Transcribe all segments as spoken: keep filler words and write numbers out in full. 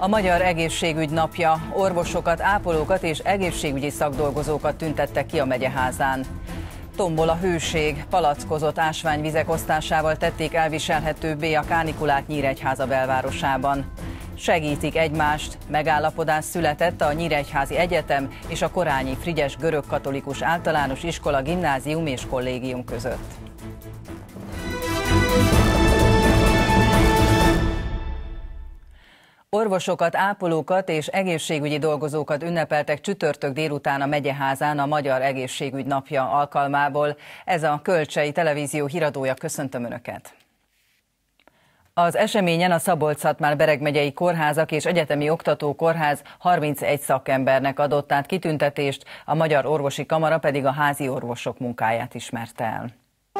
A Magyar Egészségügy napja. Orvosokat, ápolókat és egészségügyi szakdolgozókat tüntettek ki a megyeházán. Tombol a hőség, palackozott ásványvizek osztásával tették elviselhetőbbé a kánikulát Nyíregyháza belvárosában. Segítik egymást, megállapodás született a Nyíregyházi Egyetem és a Korányi Frigyes Görögkatolikus Általános Iskola Gimnázium és Kollégium között. Orvosokat, ápolókat és egészségügyi dolgozókat ünnepeltek csütörtök délután a megyeházán a Magyar Egészségügy napja alkalmából. Ez a Kölcsei Televízió híradója, köszöntöm Önöket! Az eseményen a Szabolcs-Szatmár-Bereg megyei kórházak és egyetemi oktatókórház harmincegy szakembernek adott át kitüntetést, a Magyar Orvosi Kamara pedig a házi orvosok munkáját ismerte el.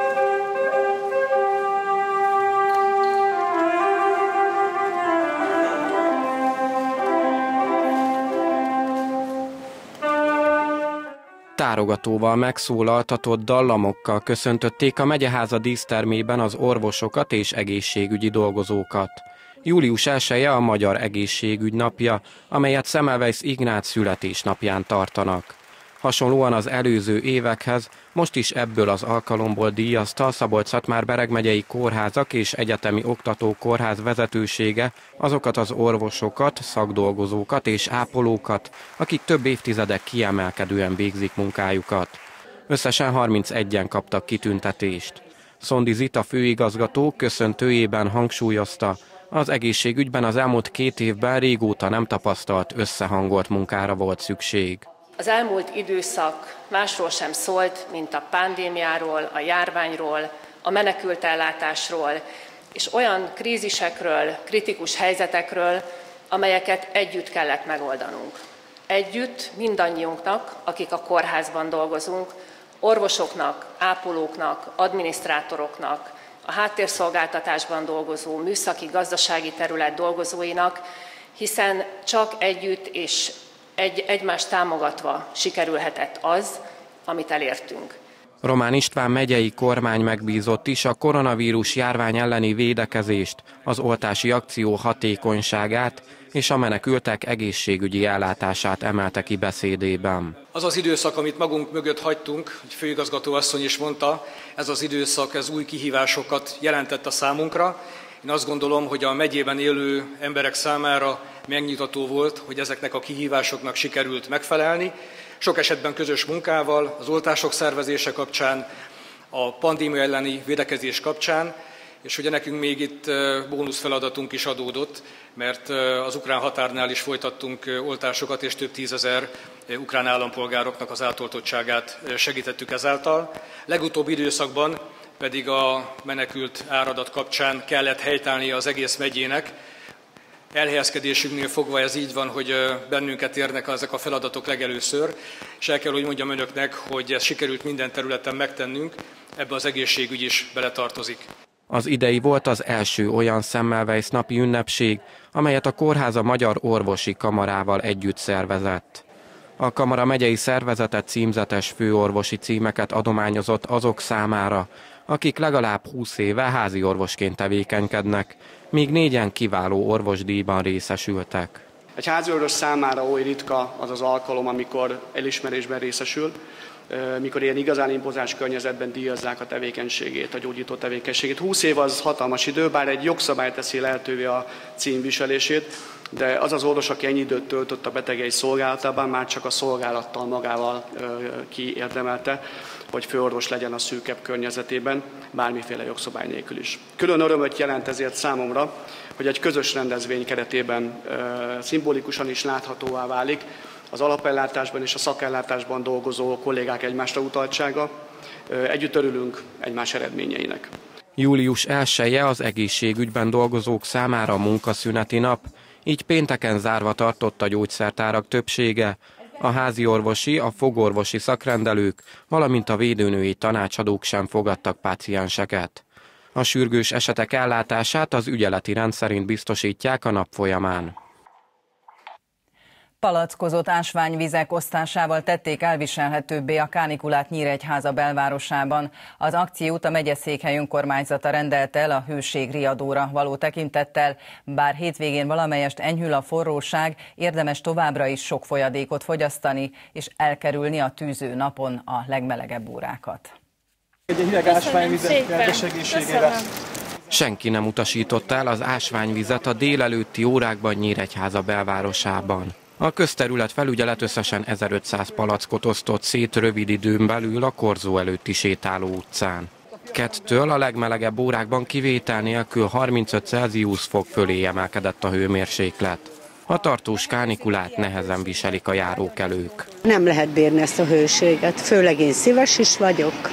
Tárogatóval megszólaltatott dallamokkal köszöntötték a megyeháza dísztermében az orvosokat és egészségügyi dolgozókat. július elseje a Magyar Egészségügy napja, amelyet Semmelweis Ignác születésnapján tartanak. Hasonlóan az előző évekhez most is ebből az alkalomból díjazta a Szabolcs-Szatmár-Bereg megyei kórházak és egyetemi oktatókórház vezetősége azokat az orvosokat, szakdolgozókat és ápolókat, akik több évtizedek kiemelkedően végzik munkájukat. Összesen harmincegyen kaptak kitüntetést. Szondi Zita főigazgató köszöntőjében hangsúlyozta, az egészségügyben az elmúlt két évben régóta nem tapasztalt összehangolt munkára volt szükség. Az elmúlt időszak másról sem szólt, mint a pandémiáról, a járványról, a menekültellátásról, és olyan krízisekről, kritikus helyzetekről, amelyeket együtt kellett megoldanunk. Együtt mindannyiunknak, akik a kórházban dolgozunk, orvosoknak, ápolóknak, adminisztrátoroknak, a háttérszolgáltatásban dolgozó, műszaki, gazdasági terület dolgozóinak, hiszen csak együtt és Egy, egymást támogatva sikerülhetett az, amit elértünk. Román István megyei kormány megbízott is a koronavírus járvány elleni védekezést, az oltási akció hatékonyságát és a menekültek egészségügyi ellátását emelte ki beszédében. Az az időszak, amit magunk mögött hagytunk, hogy főigazgató asszony is mondta, ez az időszak, ez új kihívásokat jelentett a számunkra. Én azt gondolom, hogy a megyében élő emberek számára megnyitató volt, hogy ezeknek a kihívásoknak sikerült megfelelni. Sok esetben közös munkával, az oltások szervezése kapcsán, a pandémia elleni védekezés kapcsán, és ugye nekünk még itt bónusz feladatunk is adódott, mert az ukrán határnál is folytattunk oltásokat, és több tízezer ukrán állampolgároknak az átoltottságát segítettük ezáltal. Legutóbbi időszakban pedig a menekült áradat kapcsán kellett helytállnia az egész megyének. Elhelyezkedésünknél fogva ez így van, hogy bennünket érnek ezek a feladatok legelőször, és el kell, hogy mondjam önöknek, hogy ezt sikerült minden területen megtennünk, ebbe az egészségügy is beletartozik. Az idei volt az első olyan Semmelweis napi ünnepség, amelyet a kórháza Magyar Orvosi Kamarával együtt szervezett. A kamara megyei szervezete címzetes főorvosi címeket adományozott azok számára, akik legalább húsz éve házi orvosként tevékenykednek, míg négyen kiváló orvosdíjban részesültek. Egy háziorvos számára oly ritka az az alkalom, amikor elismerésben részesül, mikor ilyen igazán impozáns környezetben díjazzák a tevékenységét, a gyógyító tevékenységét. húsz év az hatalmas idő, bár egy jogszabály teszi lehetővé a címviselését, de az az orvos, aki ennyi időt töltött a betegei szolgálatában, már csak a szolgálattal magával kiérdemelte, hogy főorvos legyen a szűkebb környezetében, bármiféle jogszabály nélkül is. Külön örömöt jelent ezért számomra, hogy egy közös rendezvény keretében e, szimbolikusan is láthatóvá válik az alapellátásban és a szakellátásban dolgozó kollégák egymásra utaltsága. E, együtt örülünk egymás eredményeinek. július elseje az egészségügyben dolgozók számára munkaszüneti nap, így pénteken zárva tartott a gyógyszertárak többsége. A háziorvosi, a fogorvosi szakrendelők, valamint a védőnői tanácsadók sem fogadtak pácienseket. A sürgős esetek ellátását az ügyeleti rend szerint biztosítják a nap folyamán. Palackozott ásványvizek osztásával tették elviselhetőbbé a kánikulát Nyíregyháza belvárosában. Az akciót a megyeszékhely önkormányzata rendelte el a hőségriadóra való tekintettel. Bár hétvégén valamelyest enyhül a forróság, érdemes továbbra is sok folyadékot fogyasztani, és elkerülni a tűző napon a legmelegebb órákat. Egy hideg ásványvizet kedves egészségére. Senki nem utasította el az ásványvizet a délelőtti órákban Nyíregyháza belvárosában. A közterület felügyelet összesen ezerötszáz palackot osztott szét rövid időn belül a korzó előtti sétáló utcán. Kettől a legmelegebb órákban kivétel nélkül harmincöt Celsius fok fölé emelkedett a hőmérséklet. A tartós kánikulát nehezen viselik a járókelők. Nem lehet bírni ezt a hőséget, főleg én szíves is vagyok.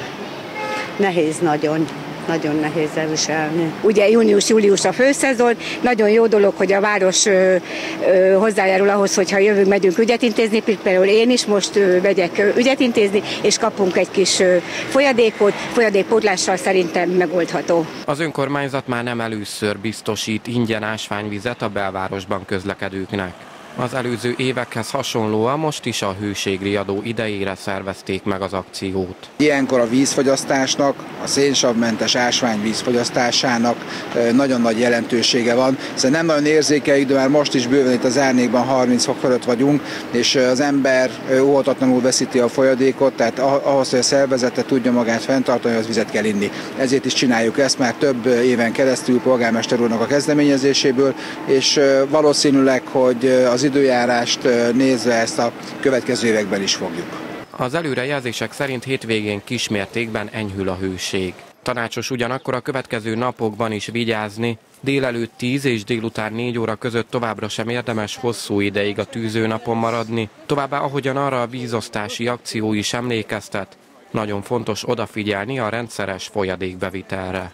Nehéz nagyon. Nagyon nehéz elviselni. Ugye június-július a főszezon, nagyon jó dolog, hogy a város ö, ö, hozzájárul ahhoz, hogyha jövünk, megyünk ügyet intézni, például én is most ö, megyek ö, ügyet intézni, és kapunk egy kis ö, folyadékot, folyadékpótlással szerintem megoldható. Az önkormányzat már nem először biztosít ingyen ásványvizet a belvárosban közlekedőknek. Az előző évekhez hasonlóan most is a hőségriadó idejére szervezték meg az akciót. Ilyenkor a vízfogyasztásnak, a szénsavmentes ásványvíz fogyasztásának nagyon nagy jelentősége van, hiszen nem nagyon érzékeljük, de már most is bőven itt az árnyékban harminc fok fölött vagyunk, és az ember óhatatlanul veszíti a folyadékot, tehát ahhoz, hogy a szervezete tudja magát fenntartani, az vizet kell inni. Ezért is csináljuk ezt már több éven keresztül polgármester úrnak a kezdeményezéséből, és valószínűleg, hogy az időjárást nézve ezt a következő években is fogjuk. Az előrejelzések szerint hétvégén kismértékben enyhül a hőség. Tanácsos ugyanakkor a következő napokban is vigyázni, délelőtt tíz és délután négy óra között továbbra sem érdemes hosszú ideig a tűzőnapon maradni. Továbbá, ahogyan arra a vízosztási akció is emlékeztet, nagyon fontos odafigyelni a rendszeres folyadékbevitelre.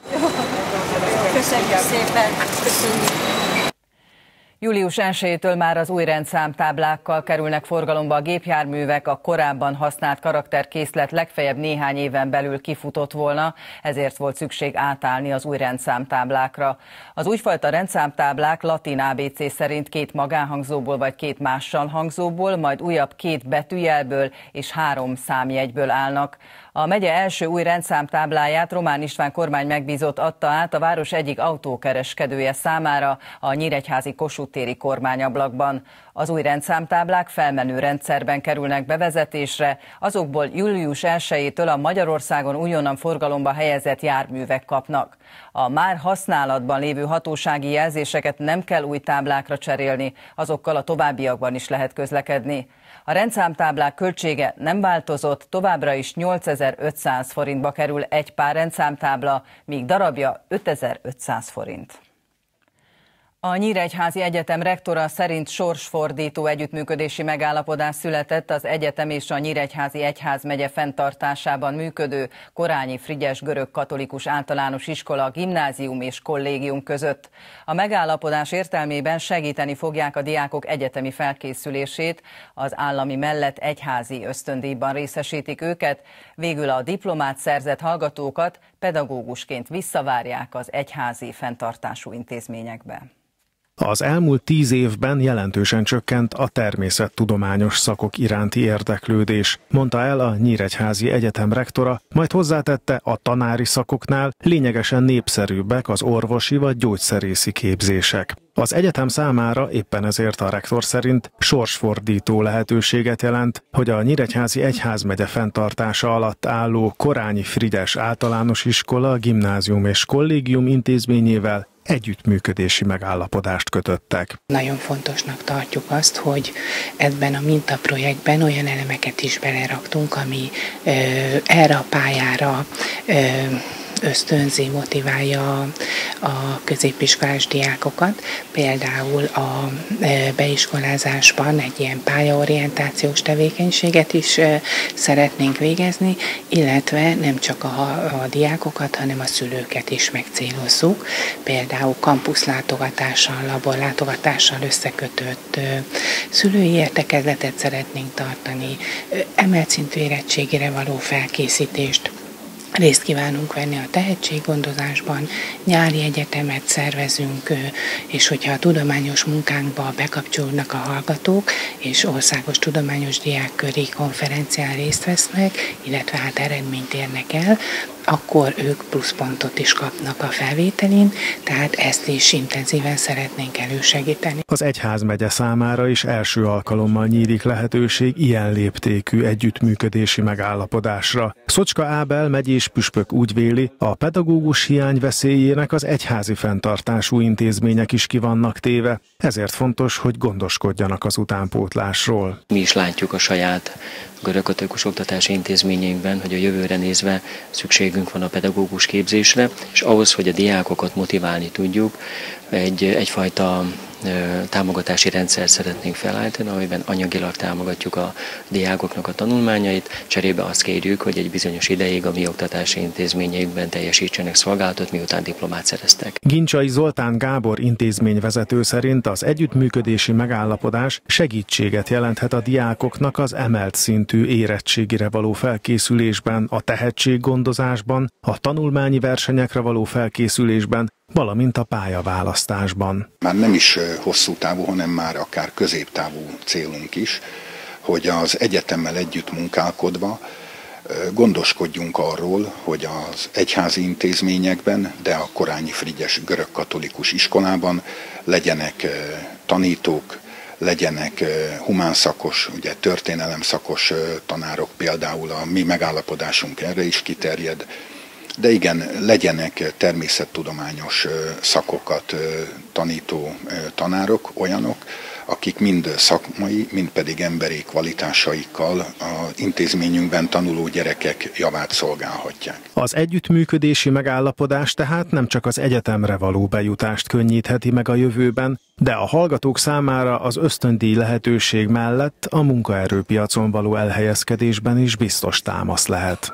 Köszönjük szépen! Köszönjük. július elsejétől már az új rendszámtáblákkal kerülnek forgalomba a gépjárművek, a korábban használt karakterkészlet legfeljebb néhány éven belül kifutott volna, ezért volt szükség átállni az új rendszámtáblákra. Az újfajta rendszámtáblák latin á bé cé szerint két magánhangzóból vagy két mással hangzóból, majd újabb két betűjelből és három számjegyből állnak. A megye első új rendszámtábláját Román István kormány megbízott adta át a város egyik autókereskedője számára a nyíregyházi Kossuth téri kormányablakban. Az új rendszámtáblák felmenő rendszerben kerülnek bevezetésre, azokból július elsejétől a Magyarországon újonnan forgalomba helyezett járművek kapnak. A már használatban lévő hatósági jelzéseket nem kell új táblákra cserélni, azokkal a továbbiakban is lehet közlekedni. A rendszámtáblák költsége nem változott, továbbra is nyolcezer-ötszáz forintba kerül egy pár rendszámtábla, míg darabja ötezer-ötszáz forint. A Nyíregyházi Egyetem rektora szerint sorsfordító együttműködési megállapodás született az egyetem és a Nyíregyházi Egyházmegye fenntartásában működő Korányi Frigyes görög-katolikus általános iskola, gimnázium és kollégium között. A megállapodás értelmében segíteni fogják a diákok egyetemi felkészülését, az állami mellett egyházi ösztöndíjban részesítik őket, végül a diplomát szerzett hallgatókat pedagógusként visszavárják az egyházi fenntartású intézményekbe. Az elmúlt tíz évben jelentősen csökkent a természettudományos szakok iránti érdeklődés, mondta el a Nyíregyházi Egyetem rektora, majd hozzátette, a tanári szakoknál lényegesen népszerűbbek az orvosi vagy gyógyszerészi képzések. Az egyetem számára éppen ezért a rektor szerint sorsfordító lehetőséget jelent, hogy a Nyíregyházi Egyházmegye fenntartása alatt álló Korányi Frigyes általános iskola, gimnázium és kollégium intézményével együttműködési megállapodást kötöttek. Nagyon fontosnak tartjuk azt, hogy ebben a mintaprojektben olyan elemeket is beleraktunk, ami ö, erre a pályára ö, ösztönzi, motiválja a középiskolás diákokat. Például a beiskolázásban egy ilyen pályaorientációs tevékenységet is szeretnénk végezni, illetve nem csak a, a diákokat, hanem a szülőket is megcélozzuk. Például kampuszlátogatással, laborlátogatással összekötött szülői értekezletet szeretnénk tartani, emelt szintű érettségére való felkészítést Részt kívánunk venni a tehetséggondozásban, nyári egyetemet szervezünk, és hogyha a tudományos munkánkba bekapcsolódnak a hallgatók, és országos tudományos diákköri konferencián részt vesznek, illetve hát eredményt érnek el, akkor ők pluszpontot is kapnak a felvételin, tehát ezt is intenzíven szeretnénk elősegíteni. Az egyházmegye számára is első alkalommal nyílik lehetőség ilyen léptékű együttműködési megállapodásra. Szocska Ábel megyés püspök úgy véli, a pedagógus hiány veszélyének az egyházi fenntartású intézmények is ki vannak téve, ezért fontos, hogy gondoskodjanak az utánpótlásról. Mi is látjuk a saját görögkatolikus oktatási intézményeinkben, hogy a jövőre nézve szükségünk van a pedagógus képzésre, és ahhoz, hogy a diákokat motiválni tudjuk, egy, egyfajta támogatási rendszer szeretnénk felállítani, amiben anyagilag támogatjuk a diákoknak a tanulmányait, cserébe azt kérjük, hogy egy bizonyos ideig a mi oktatási intézményeikben teljesítsenek szolgálatot, miután diplomát szereztek. Gincsai Zoltán Gábor intézményvezető szerint az együttműködési megállapodás segítséget jelenthet a diákoknak az emelt szintű érettségire való felkészülésben, a tehetséggondozásban, a tanulmányi versenyekre való felkészülésben, valamint a pályaválasztásban. Már nem is hosszú távú, hanem már akár középtávú célunk is, hogy az egyetemmel együtt munkálkodva gondoskodjunk arról, hogy az egyházi intézményekben, de a Korányi Frigyes görögkatolikus iskolában legyenek tanítók, legyenek humánszakos, ugye történelemszakos tanárok, például a mi megállapodásunk erre is kiterjed, de igen, legyenek természettudományos szakokat tanító tanárok, olyanok, akik mind szakmai, mind pedig emberi kvalitásaikkal az intézményünkben tanuló gyerekek javát szolgálhatják. Az együttműködési megállapodás tehát nem csak az egyetemre való bejutást könnyítheti meg a jövőben, de a hallgatók számára az ösztöndíj lehetőség mellett a munkaerőpiacon való elhelyezkedésben is biztos támasz lehet.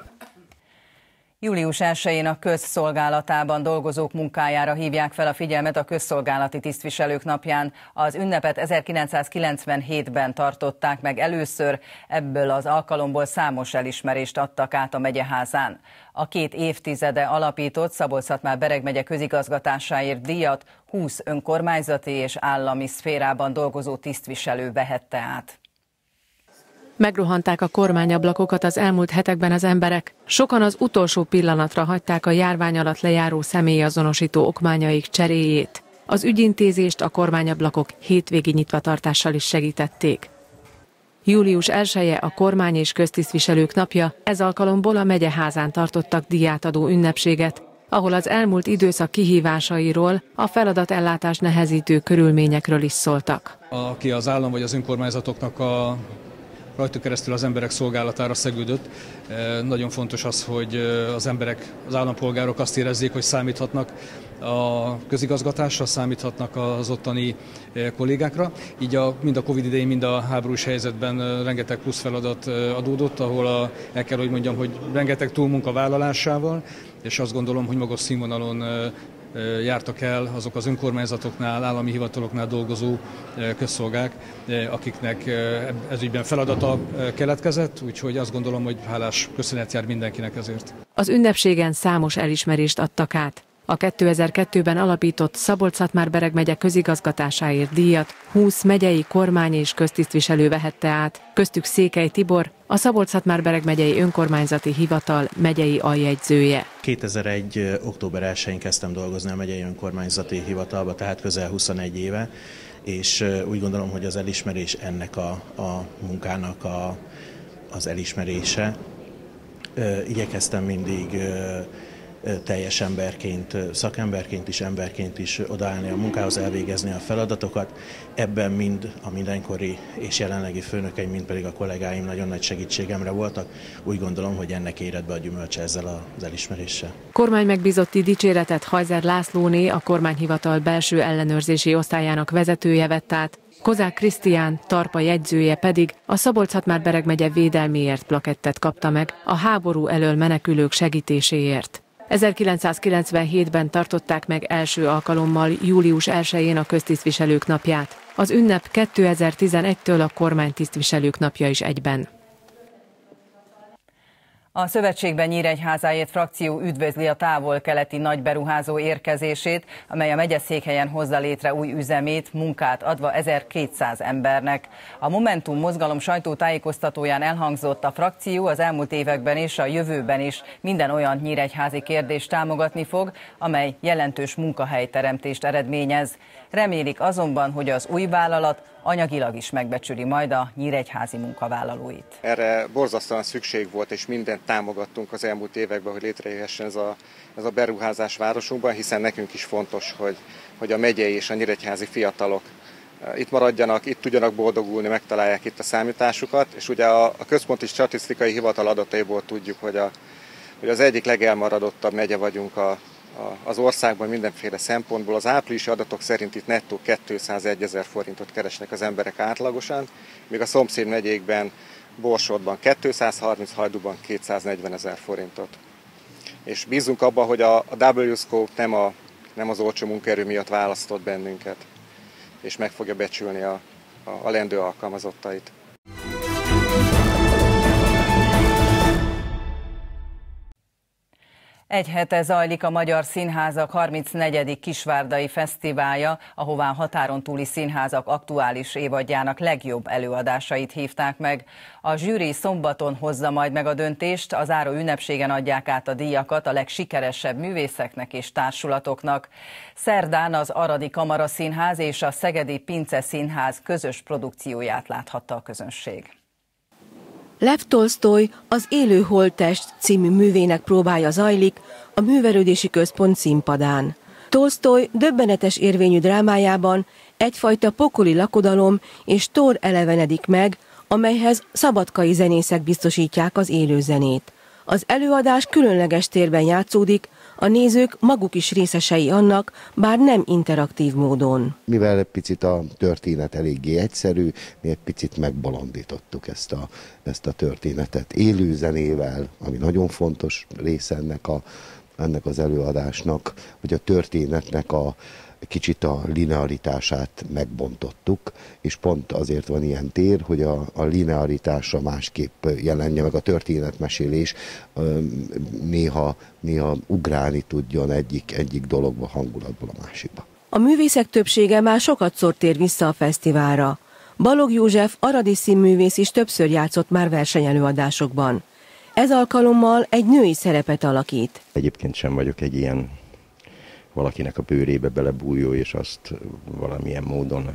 július elsején a közszolgálatában dolgozók munkájára hívják fel a figyelmet a közszolgálati tisztviselők napján. Az ünnepet ezerkilencszázkilencvenhétben tartották meg először, ebből az alkalomból számos elismerést adtak át a megyeházán. A két évtizede alapított Szabolcs-Szatmár-Bereg megye közigazgatásáért díjat húsz önkormányzati és állami szférában dolgozó tisztviselő vehette át. Megrohanták a kormányablakokat az elmúlt hetekben az emberek. Sokan az utolsó pillanatra hagyták a járvány alatt lejáró személyazonosító okmányaik cseréjét. Az ügyintézést a kormányablakok hétvégi nyitvatartással is segítették. július elseje a kormány és köztisztviselők napja, ez alkalomból a megyeházán tartottak díjátadó ünnepséget, ahol az elmúlt időszak kihívásairól, a feladatellátás nehezítő körülményekről is szóltak. Aki az állam vagy az önkormányzatoknak a rajtuk keresztül az emberek szolgálatára szegődött. Nagyon fontos az, hogy az emberek, az állampolgárok azt érezzék, hogy számíthatnak a közigazgatásra, számíthatnak az ottani kollégákra. Így a, mind a Covid idején, mind a háborús helyzetben rengeteg plusz feladat adódott, ahol a, el kell, hogy mondjam, hogy rengeteg túlmunka vállalásával, és azt gondolom, hogy magas színvonalon jártak el azok az önkormányzatoknál, állami hivataloknál dolgozó közszolgák, akiknek ezügyben feladata keletkezett, úgyhogy azt gondolom, hogy hálás köszönet jár mindenkinek ezért. Az ünnepségen számos elismerést adtak át. A kétezer-kettőben alapított Szabolcs-Szatmár-Bereg megye közigazgatásáért díjat húsz megyei kormány és köztisztviselő vehette át, köztük Székely Tibor, a Szabolcs-Szatmár-Bereg megyei önkormányzati hivatal megyei aljegyzője. kétezer-egy. október elsején kezdtem dolgozni a megyei önkormányzati hivatalba, tehát közel huszonegy éve, és úgy gondolom, hogy az elismerés ennek a, a munkának a, az elismerése. Igyekeztem mindig teljes emberként, szakemberként is, emberként is odaállni a munkához, elvégezni a feladatokat. Ebben mind a mindenkori és jelenlegi főnökeim, mind pedig a kollégáim nagyon nagy segítségemre voltak. Úgy gondolom, hogy ennek éred be a gyümölcse ezzel az elismeréssel. Kormány megbízotti dicséretet Hajzer Lászlóné, a kormányhivatal belső ellenőrzési osztályának vezetője vett át, Kozák Krisztián, Tarpa jegyzője pedig a Szabolcs-Szatmár-Bereg megye védelméért plakettet kapta meg a háború elől menekülők segítéséért. ezerkilencszázkilencvenhétben tartották meg első alkalommal július elsején a köztisztviselők napját. Az ünnep kétezer-tizenegytől a kormánytisztviselők napja is egyben. A Szövetségben Nyíregyházáért frakció üdvözli a távol-keleti nagyberuházó érkezését, amely a megyeszékhelyen hozza létre új üzemét, munkát adva ezerkétszáz embernek. A Momentum mozgalom sajtótájékoztatóján elhangzott, a frakció az elmúlt években és a jövőben is minden olyan nyíregyházi kérdést támogatni fog, amely jelentős munkahelyteremtést eredményez. Remélik azonban, hogy az új vállalat anyagilag is megbecsüli majd a nyíregyházi munkavállalóit. Erre borzasztóan szükség volt, és mindent támogattunk az elmúlt években, hogy létrejöhessen ez a, ez a beruházás városunkban, hiszen nekünk is fontos, hogy, hogy a megyei és a nyíregyházi fiatalok itt maradjanak, itt tudjanak boldogulni, megtalálják itt a számításukat, és ugye a, a Központi Statisztikai Hivatal adataiból tudjuk, hogy, a, hogy az egyik legelmaradottabb megye vagyunk a az országban mindenféle szempontból. Az áprilisi adatok szerint itt nettó kétszázegyezer forintot keresnek az emberek átlagosan, míg a szomszéd megyékben, Borsodban kétszázharminc, Hajdúban kétszáznegyvenezer forintot. És bízunk abban, hogy a, a W-Scope nem, a, nem az olcsó munkaerő miatt választott bennünket, és meg fogja becsülni a, a, a lendő alkalmazottait. Egy hete zajlik a Magyar Színházak harmincnegyedik Kisvárdai Fesztiválja, ahová határon túli színházak aktuális évadjának legjobb előadásait hívták meg. A zsűri szombaton hozza majd meg a döntést, a záró ünnepségen adják át a díjakat a legsikeresebb művészeknek és társulatoknak. Szerdán az Aradi Kamaraszínház és a Szegedi Pince Színház közös produkcióját láthatta a közönség. Lev Tolsztoj Az élő holttest című művének próbája zajlik a Művelődési Központ színpadán. Tolsztoj döbbenetes érvényű drámájában egyfajta pokoli lakodalom és tor elevenedik meg, amelyhez szabadkai zenészek biztosítják az élő zenét. Az előadás különleges térben játszódik, a nézők maguk is részesei annak, bár nem interaktív módon. Mivel egy picit a történet eléggé egyszerű, mi egy picit megbolondítottuk ezt a, ezt a történetet élő zenével, ami nagyon fontos része ennek, a, ennek az előadásnak, hogy a történetnek a kicsit a linearitását megbontottuk, és pont azért van ilyen tér, hogy a, a linearitásra másképp jelenje meg a történetmesélés, néha, néha ugrálni tudjon egyik, egyik dologba, hangulatból a másikba. A művészek többsége már sokatszor tér vissza a fesztiválra. Balogh József aradi színművész is többször játszott már versenyelőadásokban. Ez alkalommal egy női szerepet alakít. Egyébként sem vagyok egy ilyen valakinek a bőrébe belebújó, és azt valamilyen módon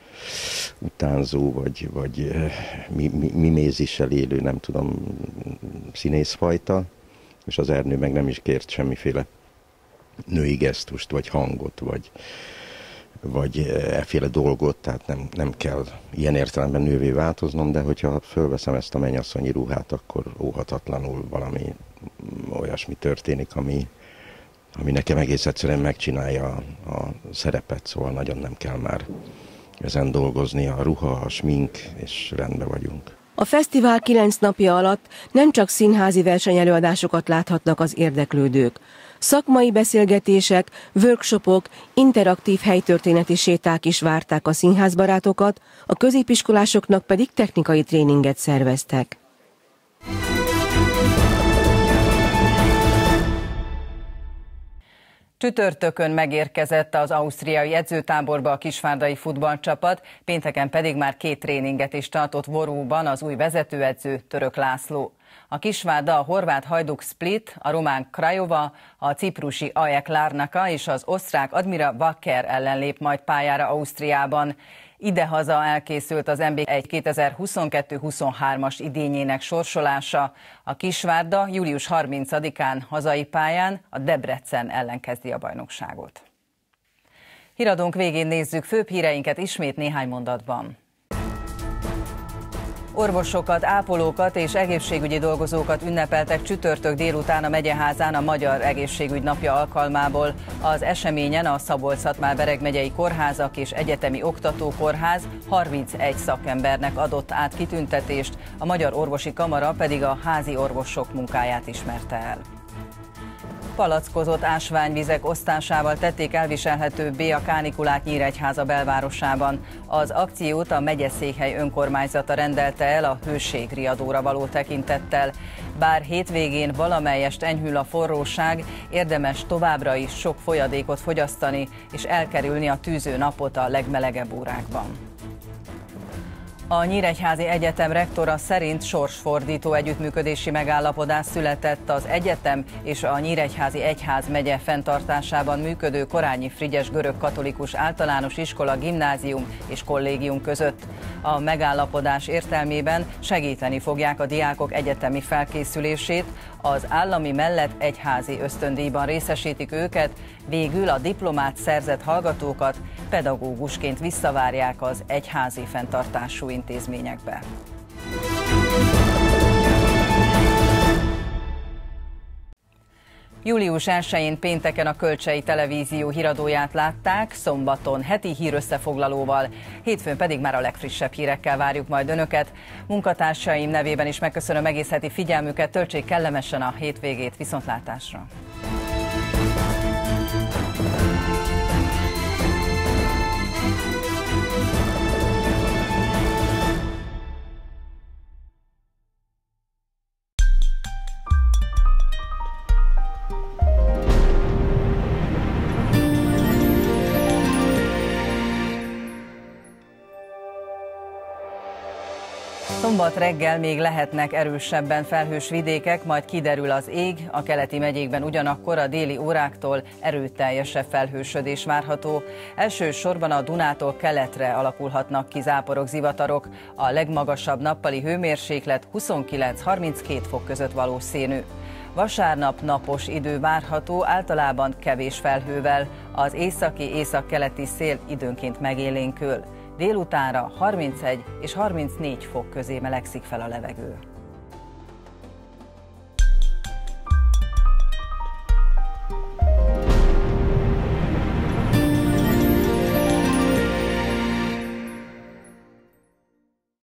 utánzó, vagy, vagy mimézissel élő, nem tudom, színészfajta, és az Ernő meg nem is kért semmiféle női gesztust, vagy hangot, vagy, vagy efféle dolgot, tehát nem, nem kell ilyen értelemben nővé változnom, de hogyha fölveszem ezt a mennyasszonyi ruhát, akkor óhatatlanul valami olyasmi történik, ami ami nekem egész egyszerűen megcsinálja a, a szerepet, szóval nagyon nem kell már ezen dolgozni, a ruha, a smink, és rendben vagyunk. A fesztivál kilenc napja alatt nem csak színházi versenyelőadásokat láthatnak az érdeklődők. Szakmai beszélgetések, workshopok, interaktív helytörténeti séták is várták a színházbarátokat, a középiskolásoknak pedig technikai tréninget szerveztek. Csütörtökön megérkezett az ausztriai edzőtáborba a kisvárdai futballcsapat, pénteken pedig már két tréninget is tartott Voróban az új vezetőedző, Török László. A Kisvárda a horvát Hajduk Split, a román Craiova, a ciprusi á é ká Larnaca és az osztrák Admira Wacker ellen lép majd pályára Ausztriában. Idehaza elkészült az en bé egy kétezer-huszonkettő huszonhármas idényének sorsolása. A Kisvárda július harmincadikán hazai pályán a Debrecen ellen kezdi a bajnokságot. Híradónk végén nézzük főbb híreinket ismét néhány mondatban. Orvosokat, ápolókat és egészségügyi dolgozókat ünnepeltek csütörtök délután a Megyeházán a Magyar Egészségügy Napja alkalmából. Az eseményen a Szabolcs-Szatmár-Bereg megyei kórházak és egyetemi oktatókórház harmincegy szakembernek adott át kitüntetést, a Magyar Orvosi Kamara pedig a házi orvosok munkáját ismerte el. Palackozott ásványvizek osztásával tették elviselhetőbbé a kánikulát Nyíregyháza belvárosában. Az akciót a megyeszékhely önkormányzata rendelte el a hőségriadóra való tekintettel. Bár hétvégén valamelyest enyhül a forróság, érdemes továbbra is sok folyadékot fogyasztani és elkerülni a tűző napot a legmelegebb órákban. A Nyíregyházi Egyetem rektora szerint sorsfordító együttműködési megállapodás született az egyetem és a Nyíregyházi Egyházmegye fenntartásában működő Korányi Frigyes görögkatolikus általános iskola, gimnázium és kollégium között. A megállapodás értelmében segíteni fogják a diákok egyetemi felkészülését, az állami mellett egyházi ösztöndíjban részesítik őket, végül a diplomát szerzett hallgatókat pedagógusként visszavárják az egyházi fenntartású intézményekbe. július elsején pénteken a Kölcsei Televízió híradóját látták, szombaton heti hírösszefoglalóval, hétfőn pedig már a legfrissebb hírekkel várjuk majd Önöket. Munkatársaim nevében is megköszönöm egész heti figyelmüket, töltsék kellemesen a hétvégét, viszontlátásra! Szombat reggel még lehetnek erősebben felhős vidékek, majd kiderül az ég, a keleti megyékben ugyanakkor a déli óráktól erőteljesebb felhősödés várható. Elsősorban a Dunától keletre alakulhatnak ki záporok, zivatarok. A legmagasabb nappali hőmérséklet huszonkilenc-harminckét fok között valószínű. Vasárnap napos idő várható, általában kevés felhővel, az északi északkeleti szél időnként megélénkül. Délutánra harmincegy és harmincnégy fok közé melegszik fel a levegő.